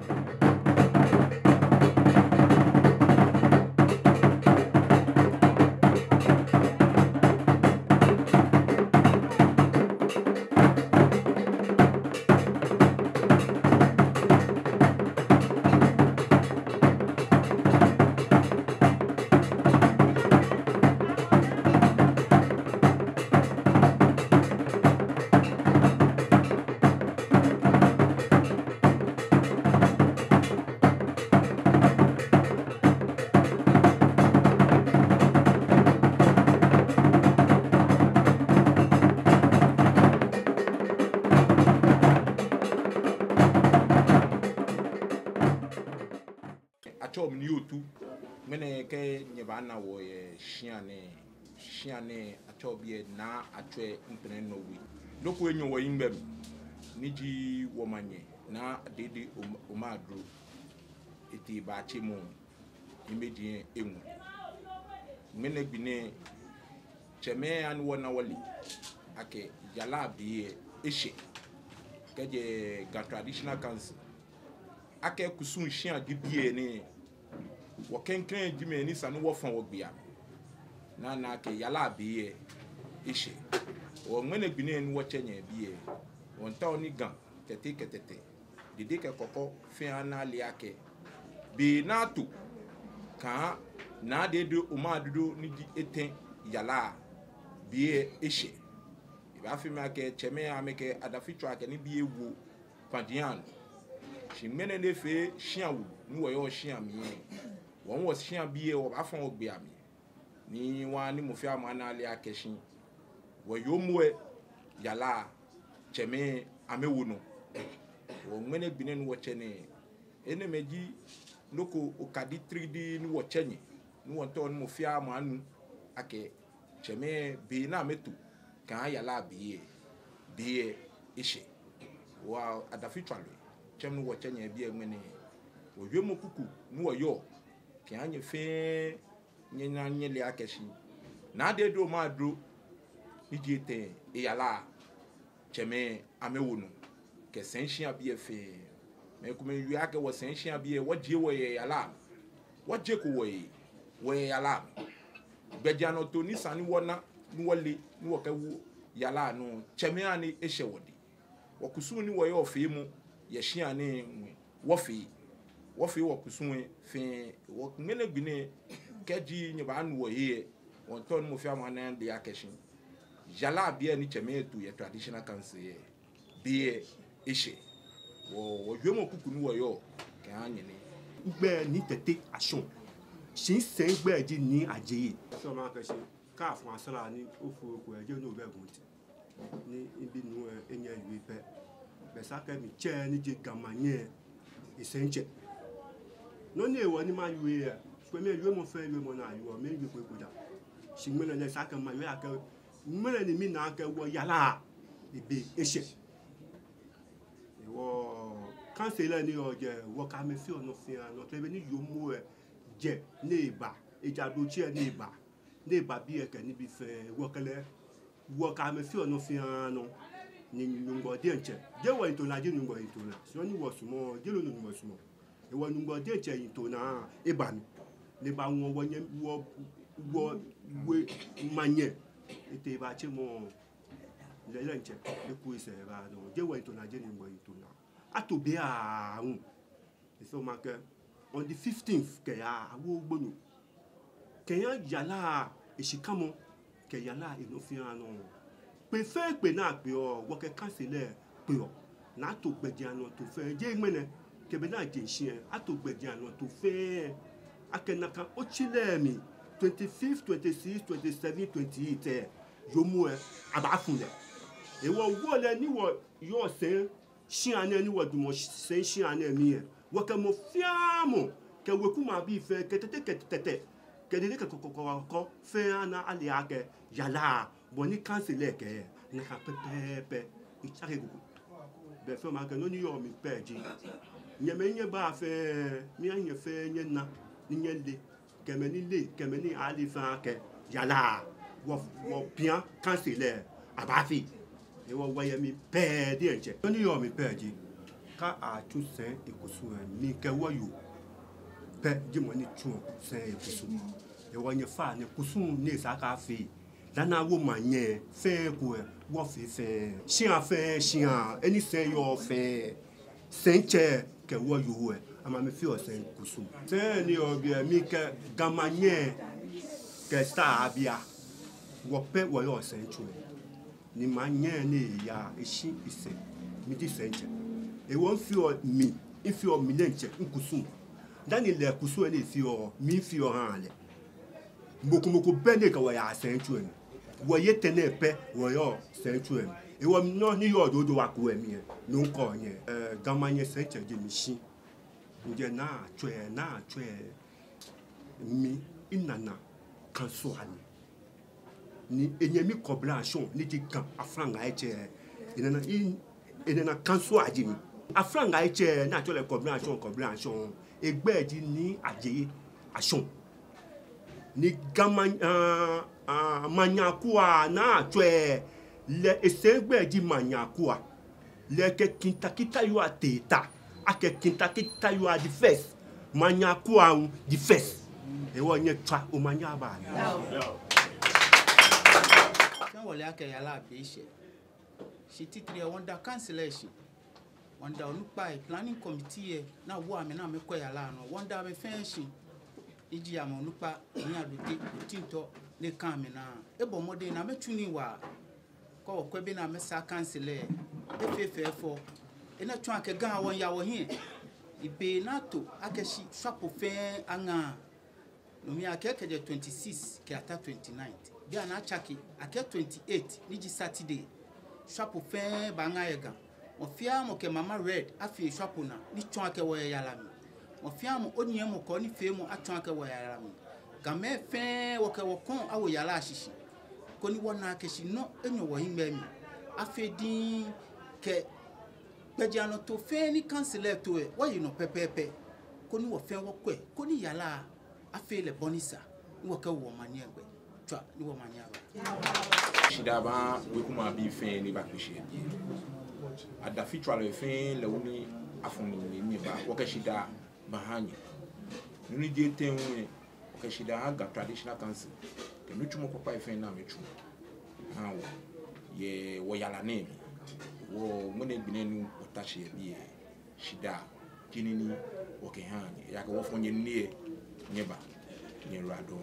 Atom ni otu mene ke nyebana wo ye shiane atobie Naa Atswei Nkpelenor We loko enyo wo yimbem niji wo manye na dede omadro eti ba chemo imeji enwu mene bine cheme an wona wali ake yala biye eshe keje ga traditional council ake kusun shia gibie ni wo kenkren jime ni sanu wo fon wo gbia na ke yala biye eshe wo mene bine ni wo chenye biye won ta oni gan ketete dede ke koko fin ana liake bi na tu kan na de o ma dudu ni eten yala biye eshe iba fi ma ke cheme ameke adafitu ake ni biye wo pandian shi mene ne fe shiawu ni wo yo shiam ye won wo shiam biye wo ba fon ogbe ami ni wa ni mo fi amana liake shin wo yo muwe yala cheme amewo no wo mene bine ni wo chene ene meji loko okadi 3D ni wo chenye ni won to ni mo fi amanu ake cheme be na metu kan yala biye ishe wa adafitwalo chem ni wo chenye biye mene wo yemo kuku ni wo yo kan anye fe nyenya nyele akeshi na de do ma dro ni jete e yala cheme amewo no ke senshia biye fe me kuma yu ake wo senshia biye wo je wo ye yala wo je ko wo yala bejano to ni sani wona ni wole ni wo kawu yala no cheme ani ehye wodi wo kusu ni wo ye ofe mu ye hia ni wo fe wo kusu fe wo mene bine keji nyiba anu wo ye won to ni mo fi amana de akeshin yala biye ni cheme etu ye traditional council ye biye eshe wo yemo kuku ni wo yo kan anye ni gbe ni tete action shin sen gbe ji ni ajeyi so ma ke se ka fun asala ni ofu oku eje no be gunti ni ibi nu enye yu pe be sa ke mi che ni je Ga Mannye isenche no ni ewo ni ma yu e so me yu mo fe yu mo na yu o me yu ko da shin me le sa ke ma yu ake mele ni mi na ke wo yala ibi eshe wo kansela ni oje wo ka me fi ono fi an no tebe ni yo mo e je neba ejado chi e neba bi e ke ni bi fe wo kele wo ka me fi ono fi an no ni nyungo de nche je wo into na je nyungo into na so ni wo sumo je lo no mo sumo e wo nyungo de nche into na e ba mi ne ba won wo nye wo we manye ete ba che mo le nche e ku ise ba no je wo into na je nyungo into na atobe a un so ma ke on the 15th ke ya awo gbonu ke ya yala esikamo ke yala inofian no pe fe pe na pe o wo ke cancel pe o na to gbeji anu to fe je mene ke be na je shin ato gbeji anu to fe akenaka o chile mi 25 26 27 28 yo mu e aba funle e wo le ni wo yo se shin ane ni wo dumo se shin ane mi e wo ke mo fiamo ke weku ma bi fe ketete ke de ke ko fe ana ali ake yala boni cancel ke na ka pepe ichake gugu be fe ma ke no ni yo mi peji nye ba fe mi anye fe nye na ni nye le ke me ni ali fa ke yala wo bien cancel abafi e wo waye mi pe de nche no ni yo mi peji ka a tu sen ekusu mi ke wo yo pe ji mo ni tu sen ekusu e wo nye fa ne kusu ne sa ka fe dana wo manye fe ko wo fe fe shian eni sen yo fe sen che ke wo yo ama me fi o sen kusu sen ni o bi mi ke Ga Mannye ke sta abia wo pe wo yo sen chu ni manye ni ya ishi ise mi di sen che e won fi o mi ifi o mi nenche nkusu dani le kusu eni fi o mi fi o han le moko bene ka wa ya sen chu en wo ye tene pe wo yo sen chu en e wo no ni yo do wa ku emi no nko yen Ga Mannye sen che je mi shi nje Naa Atswei mi inana kanso ani ni enyemi collaboration ni di kan afranga eche inana kanso ajimi afranga eche na to le collaboration egbe di ni aje ason ni Ga Mannye kwa Naa Atswei le esegbe di Mannye kwa le ke kintakita yo ateta ake kintakita yo di first Mannye kwa di first e wo nye twa o Mannye ba wale ake yala beshe shi titri wonder cancellation wonder onupa planning committee na wo ame na me ko yala no wonder me fenshi iji am onupa ni adote tinto le kan me na ebo mode na metuni wa ko bi na me sa cancel efefefo ena twa ake gan won ya wo hin ibe nato ake shi swapo fe anga no mi ake keje 26 ke ata 29 dia na chaki ake 28 niji Saturday swapo fe banga yega mo fia mo ke mama red afi swapo na ni twa ake wo yala mi mo fia mo onye mo ko ni fe mo atwa ake wo yala mi game fe wo ke wo kon awo yala ashishi ko ni wona ake shi no enyo wo himbe mi afi din ke Bediano to fe ni cancel to e wo yi no pepepe ko ni wo fe wo kwe ko ni yala afi le bonisa ni wo ke wo mani egbe twa ni wo mani aba shida ba we kuma bi fe ni ba kwishe ada fitwa le fe le uni afuni ni ba wo ke shida ba hanye ni je tenwe wo ke shida ga traditional council ke no chumo papa fe na mechu ha wo ye wo yala name wo mune binenu otachi bi shida jinini wo ke hanye ya ko wo fonye nie nyeba ni rado